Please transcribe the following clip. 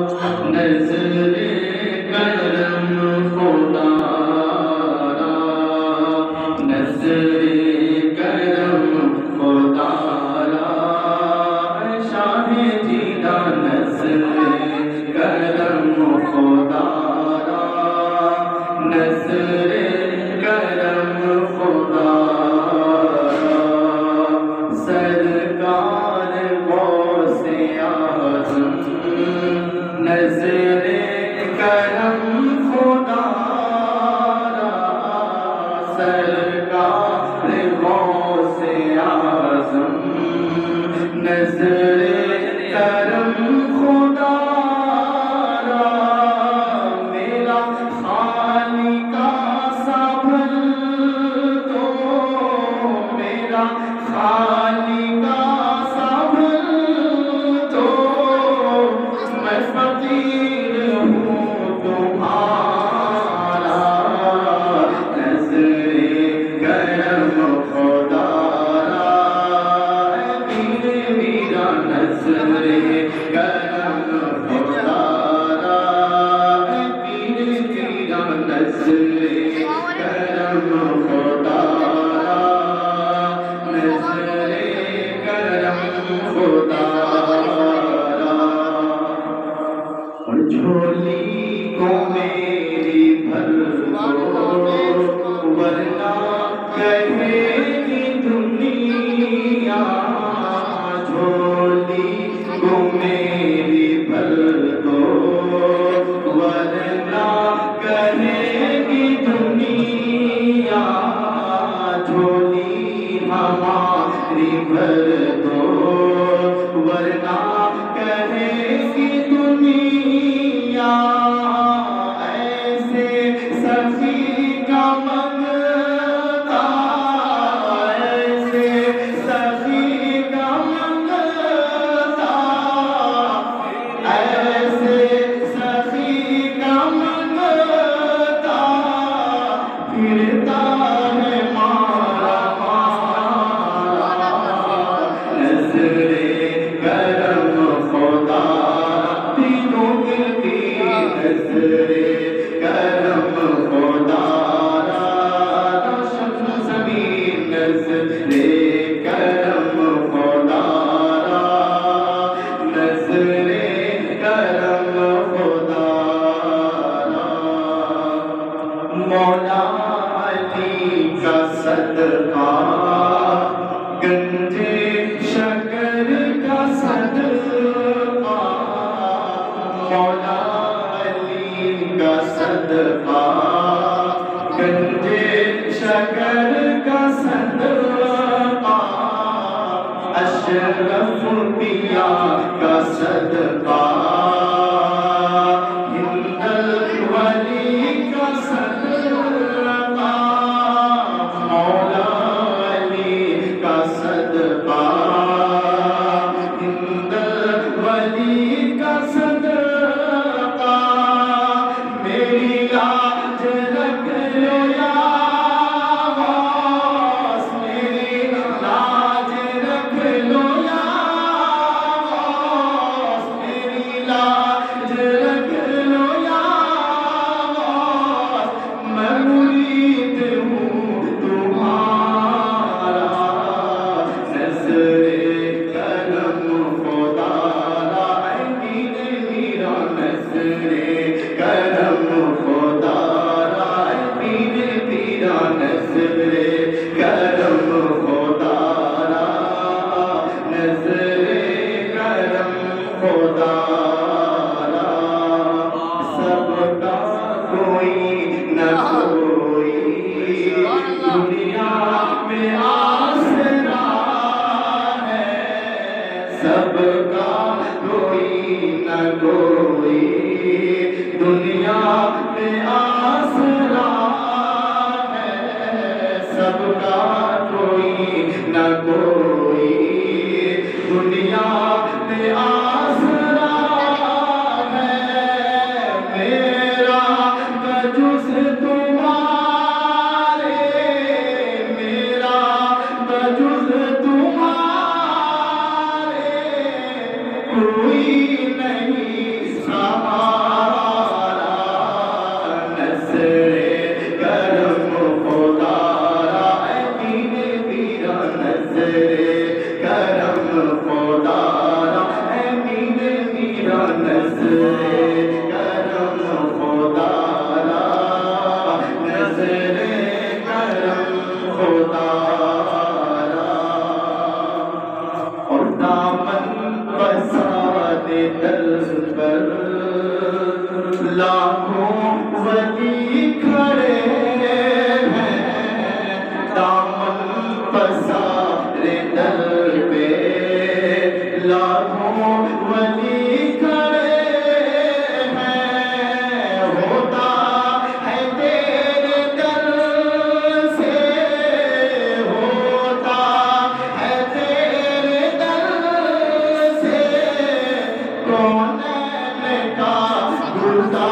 नज़र-ए-करम खुदारा, नज़र-ए-करम खुदारा, शाह-ए-जिलान नज़र-ए-करम खुदारा, नज़र-ए-करम खुदारा, सरकार गौसे आज़म नज़र-ए-करम खुदारा, सरकार गौसे आज़म नज़र-ए-करम खुदारा, मेरा खालिका संभल दो, मेरा खालिका संभल दो, मैं फकीर हूँ तुम्हारा, नज़र-ए-करम खुदारा, मेरा नज़र-ए-करम खुदारा, मेरा नज़र-ए-करम खुदारा, नज़र-ए-करम खुदारा, और झोली को मेरी भर दो, वरना कहेगी दुनिया, झोली को मेरी भर दो, वरना कहेगी दुनिया, झोली हमारी भर दो, वरना कहेगी दुनिया, ऐसे सखी का मंगता, ऐसे सखी का मंगता, ऐसे सखी का मंगता, फिरता है मारा मारा, नज़र-ए-करम खुदारा, तीनों की नज़र-ए-करम खुदारा, रोशन ज़मीन नज़र-ए-करम खुदारा, नज़र-ए-करम खुदारा, मौला अली का सदका, गंजे शकर का सदका, मौला अली का सदका, गंजे शकर का सदका, अशरफ पिया का सदका, हिंदल वली का सदका, मौला अली का सदका, हिंदल वली का सदका, मेरी लाज रख लो या गौस, मेरी लाज रख लो या गौस, मेरी लाज रख लो या गौस, मैं मुरीद हूँ तुम्हारा, नज़र-ए-करम खुदारा, मेरा नज़र-ए-करम खुदारा, मेरा नज़र-ए-करम खुदारा, नज़र-ए-करम खुदारा, सबका कोई न कोई दुनिया में आसरा है, सबका कोई न कोई दुनिया में आसरा है, सबका कोई न कोई दुनिया में आसरा है, मेरा बजुज़ तुम्हारे, मेरा बजुज़ तुम्हारे कोई नहीं सहारा, नज़र-ए-करम खुदारा, नज़र-ए-करम खुदारा। और दामन बसाते दल पर लाखों वली खड़े हैं, दामन बसाते दल पे लाखों वली खड़े हैं। होता है तेरे दर से, होता है तेरे दर से, कौन का गुलजार